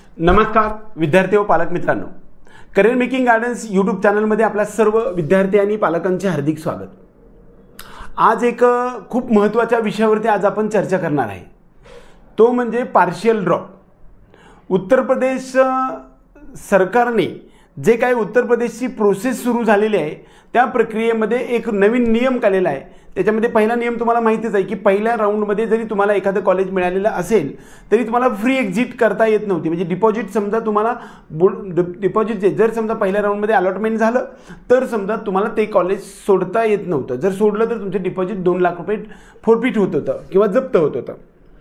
नमस्कार विद्यार्थी व पालक मित्रांनो, करियर मेकिंग गार्डन्स यूट्यूब चॅनलमध्ये आपल्या सर्व विद्यार्थी आणि पालकांचे हार्दिक स्वागत। आज एक खूप महत्त्वाच्या विषयावरती आज आपण चर्चा करणार आहे, तो म्हणजे पार्शियल ड्रॉप। उत्तर प्रदेश सरकारने जे काही उत्तर प्रदेशची प्रोसेस सुरू झालेली आहे त्या प्रक्रियेमध्ये एक नवीन नियम काढलेला आहे। त्याच्यामध्ये पहिला नियम तुम्हाला माहितीच आहे की पहिल्या राऊंडमध्ये जरी तुम्हाला एखादं कॉलेज मिळालेलं असेल तरी तुम्हाला फ्री एक्झिट करता येत नव्हती। म्हणजे डिपॉझिट समजा तुम्हाला डिपॉझिट जर समजा पहिल्या राऊंडमध्ये अलॉटमेंट झालं तर समजा तुम्हाला ते कॉलेज सोडता येत नव्हतं। जर सोडलं तर तुमचे डिपॉझिट 2 लाख रुपये फोरफिट होत होतं किंवा जप्त होत होतं।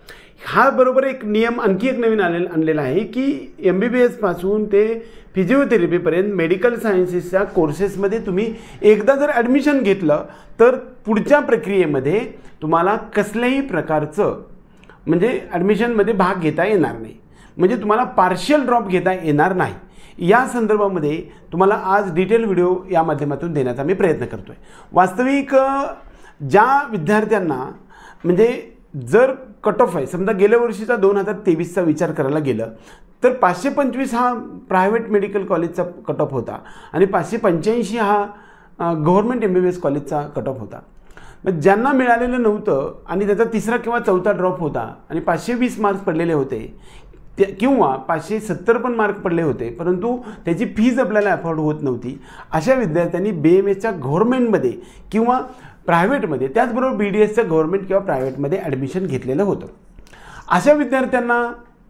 हा बरोबर एक नियम आणखी एक नवीन आणलेला आहे की MBBS पासून ते फिजिओथेरपीपर्यंत मेडिकल सायन्सेसच्या कोर्सेसमध्ये तुम्ही एकदा जर ॲडमिशन घेतलं तर पुढच्या प्रक्रियेमध्ये तुम्हाला कसल्याही प्रकारचं म्हणजे ॲडमिशनमध्ये भाग घेता येणार नाही। म्हणजे तुम्हाला पार्शियल ड्रॉप घेता येणार नाही। या संदर्भामध्ये तुम्हाला आज डिटेल व्हिडिओ या माध्यमातून देण्याचा मी प्रयत्न करतो आहे। वास्तविक ज्या विद्यार्थ्यांना म्हणजे जर कट ऑफ आहे समजा गेल्या वर्षीचा 2023चा विचार करायला गेलं तर 525 हा प्रायव्हेट मेडिकल कॉलेजचा कट ऑफ होता आणि 585 हा गव्हर्नमेंट MBBS कॉलेजचा कट ऑफ होता। मग ज्यांना मिळालेलं नव्हतं आणि त्याचा तिसरा किंवा चौथा ड्रॉप होता आणि 520 मार्क्स पडलेले होते किंवा 570 पण मार्क पडले होते परंतु त्याची फीज आपल्याला अफोर्ड होत नव्हती, अशा विद्यार्थ्यांनी BMSच्या गव्हर्नमेंटमध्ये किंवा प्रायव्हेटमध्ये त्याचबरोबर BDSच्या गव्हर्नमेंट किंवा प्रायव्हेटमध्ये ॲडमिशन घेतलेलं होतं। अशा विद्यार्थ्यांना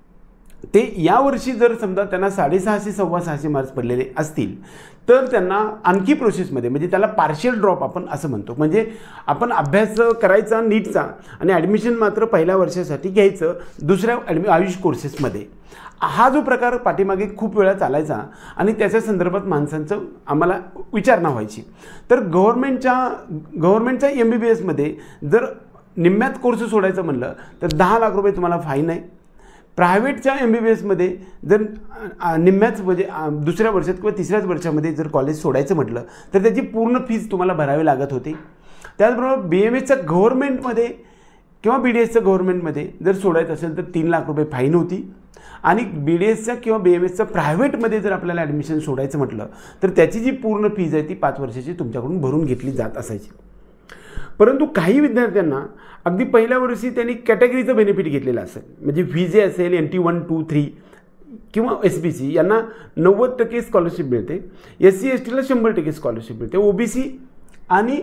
ते यावर्षी जर समजा त्यांना 650 650 मार्क्स पडलेले असतील तर त्यांना आणखी प्रोसेसमध्ये म्हणजे त्याला पार्शियल ड्रॉप आपण असं म्हणतो। म्हणजे आपण अभ्यास करायचा नीटचा आणि ॲडमिशन मात्र पहिल्या वर्षासाठी घ्यायचं दुसऱ्या आयुष कोर्सेसमध्ये। हा जो प्रकार पाठीमागे खूप वेळा चालायचा आणि त्याच्या संदर्भात माणसांचं आम्हाला विचारणा व्हायची। तर गव्हर्नमेंटच्या MBBSमध्ये जर निम्म्यात कोर्स सोडायचं म्हणलं तर 10 लाख रुपये तुम्हाला फाईन आहे। प्रायव्हेटच्या MBBSमध्ये जर निम्म्याच म्हणजे दुसऱ्या वर्षात किंवा तिसऱ्याच वर्षामध्ये जर कॉलेज सोडायचं म्हटलं तर त्याची पूर्ण फीज तुम्हाला भरावी लागत होती। त्याचबरोबर BMSच्या गव्हर्नमेंटमध्ये किंवा BDSच्या गव्हर्नमेंटमध्ये जर सोडायचं असेल तर 3 लाख रुपये फाईन होती आणि BDSच्या किंवा BMSच्या प्रायव्हेटमध्ये जर आपल्याला ॲडमिशन सोडायचं म्हटलं तर त्याची जी पूर्ण फीज आहे ती 5 वर्षाची तुमच्याकडून भरून घेतली जात असायची। परंतु काही विद्यार्थ्यांना अगदी पहिल्या वर्षी त्यांनी कॅटेगरीचं बेनिफिट घेतलेलं असेल, म्हणजे VJ असेल NT 1 2 3 किंवा SBC यांना 90% स्कॉलरशिप मिळते, SC STला 100% स्कॉलरशिप मिळते, OBC आणि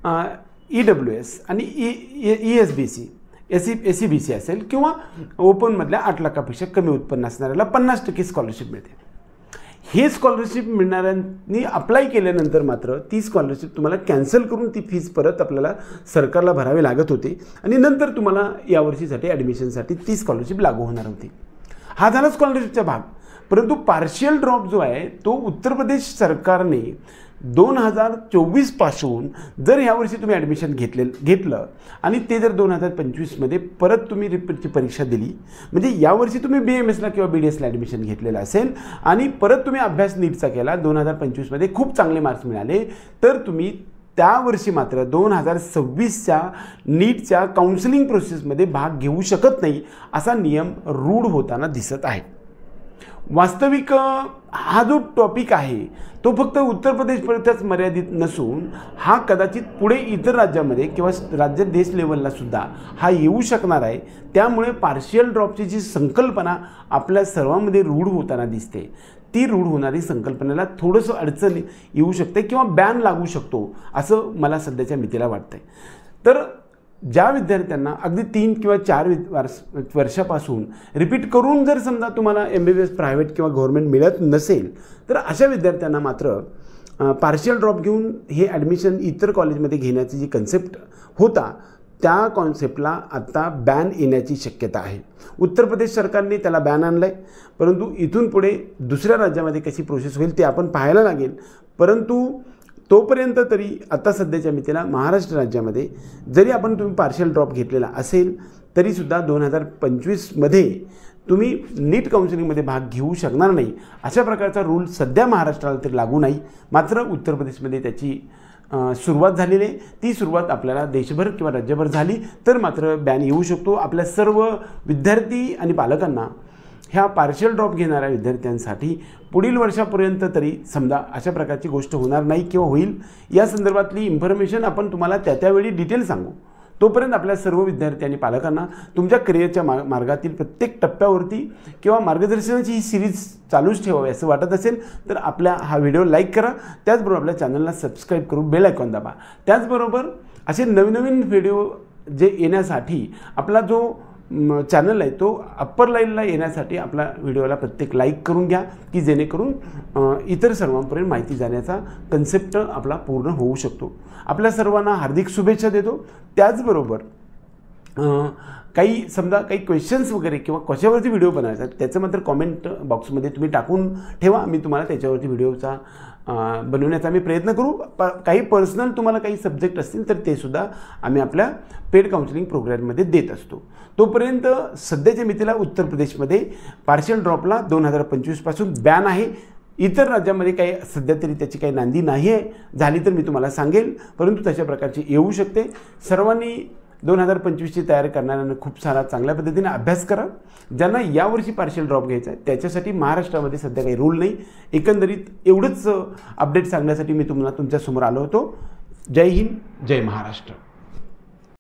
EWS आणि ESBC SCBC असेल किंवा ओपनमधल्या 8 लाखापेक्षा कमी उत्पन्न असणाऱ्याला 50% स्कॉलरशिप मिळते। हे स्कॉलरशिप मिळणाऱ्यांनी अप्लाय केल्यानंतर मात्र ती स्कॉलरशिप तुम्हाला कॅन्सल करून ती फीज परत आपल्याला सरकारला भरावी लागत होती आणि नंतर तुम्हाला यावर्षीसाठी ॲडमिशनसाठी ती स्कॉलरशिप लागू होणार होती। हा झाला स्कॉलरशिपचा भाग। परंतु पार्शियल ड्रॉप जो आहे तो उत्तर प्रदेश सरकारने 2024 पासून जर यावर्षी तुम्ही ॲडमिशन घेतलं आणि ते जर 2025मध्ये परत तुम्ही रिपीटची परीक्षा दिली म्हणजे यावर्षी तुम्ही BMSला किंवा BDSला ॲडमिशन घेतलेलं असेल आणि परत तुम्ही अभ्यास नीटचा केला 2025मध्ये खूप चांगले मार्क्स मिळाले तर तुम्ही त्यावर्षी मात्र 2026च्या नीटच्या काउन्सिलिंग प्रोसेसमध्ये भाग घेऊ शकत नाही असा नियम रूढ होताना दिसत आहे। वास्तविक हा जो टॉपिक आहे तो फक्त उत्तर प्रदेशपर्यंतच मर्यादित नसून हा कदाचित पुढे इतर राज्यामध्ये किंवा राज्य देश लेवलला सुद्धा हा येऊ शकणार आहे। त्यामुळे पार्शियल ड्रॉपची जी संकल्पना आपल्या सर्वांमध्ये रूढ होताना दिसते ती रूढ होणारी संकल्पनेला थोडंसं अडचण येऊ शकते किंवा बॅन लागू शकतो असं मला सध्याच्या मितीला वाटतंय। तर ज्या विद्यार्थ्यांना अगदी 3 किंवा 4 वर्षापासून रिपीट करून जर समजा तुम्हाला MBBS प्रायव्हेट किंवा गव्हर्नमेंट मिळत नसेल तर अशा विद्यार्थ्यांना मात्र पार्शियल ड्रॉप घेऊन हे ॲडमिशन इतर कॉलेजमध्ये घेण्याची जी कन्सेप्ट होता त्या कॉन्सेप्टला आता बॅन येण्याची शक्यता आहे। उत्तर प्रदेश सरकारने त्याला बॅन आणलं आहे परंतु इथून पुढे दुसऱ्या राज्यामध्ये कशी प्रोसेस होईल ते आपण पाहायला लागेल। परंतु तोपर्यंत तरी आता सध्याच्या मितीला महाराष्ट्र राज्यामध्ये जरी आपण तुम्ही पार्शियल ड्रॉप घेतलेला असेल तरीसुद्धा 2025मध्ये तुम्ही नीट काउन्सिलिंगमध्ये भाग घेऊ शकणार नाही अशा प्रकारचा रूल सध्या महाराष्ट्राला तरी लागू नाही। मात्र उत्तर प्रदेशमध्ये त्याची सुरुवात झालेली आहे। ती सुरुवात आपल्याला देशभर किंवा राज्यभर झाली तर मात्र बॅन येऊ शकतो। आपल्या सर्व विद्यार्थी आणि पालकांना ह्या पार्शियल ड्रॉप घेणाऱ्या विद्यार्थ्यांसाठी पुढील वर्षापर्यंत तरी समजा अशा प्रकारची गोष्ट होणार नाही किंवा होईल या संदर्भातली इन्फॉर्मेशन आपण तुम्हाला त्यावेळी डिटेल सांगू। तोपर्यंत आपल्या सर्व विद्यार्थी आणि पालकांना तुमच्या करिअरच्या मार्गातील प्रत्येक टप्प्यावरती किंवा मार्गदर्शनाची ही सिरीज चालूच ठेवावी असं वाटत असेल तर आपल्या हा व्हिडिओ लाईक करा, त्याचबरोबर आपल्या चॅनलला सबस्क्राईब करून बेल आयकॉन दाबा। त्याचबरोबर असे नवीन व्हिडिओ जे येण्यासाठी आपला जो चॅनल आहे तो अप्पर लाईनला येण्यासाठी आपल्या व्हिडिओला प्रत्येक लाईक करून घ्या की जेणेकरून इतर सर्वांपर्यंत माहिती जाण्याचा कन्सेप्ट आपला पूर्ण होऊ शकतो। आपल्या सर्वांना हार्दिक शुभेच्छा देतो। त्याचबरोबर काही समजा काही क्वेश्चन्स वगैरे किंवा कशावरती व्हिडिओ बनायचा त्याचं मात्र कॉमेंट बॉक्समध्ये तुम्ही टाकून ठेवा, मी तुम्हाला त्याच्यावरती व्हिडिओचा बनवण्याचा आम्ही प्रयत्न करू। काही पर्सनल तुम्हाला काही सब्जेक्ट असतील तर ते सुद्धा आम्ही आपल्या पेड काउन्सिलिंग प्रोग्राममध्ये देत असतो। तोपर्यंत सध्याच्या मितीला उत्तर प्रदेशमध्ये पार्शियल ड्रॉपला 2025 पासून बॅन आहे। इतर राज्यामध्ये काही सध्या तरी त्याची काही नांदी नाही आहे, झाली तर मी तुम्हाला सांगेल, परंतु तशा प्रकारची येऊ शकते। सर्वांनी 2025ची तयारी करणाऱ्यांना खूप सारा चांगल्या पद्धतीने अभ्यास करा। ज्यांना यावर्षी पार्शियल ड्रॉप घ्यायचा आहे त्याच्यासाठी महाराष्ट्रामध्ये सध्या काही रूल नाही। एकंदरीत एवढंच अपडेट सांगण्यासाठी मी तुम्हाला तुमच्यासमोर आलो होतो। जय हिंद, जय महाराष्ट्र।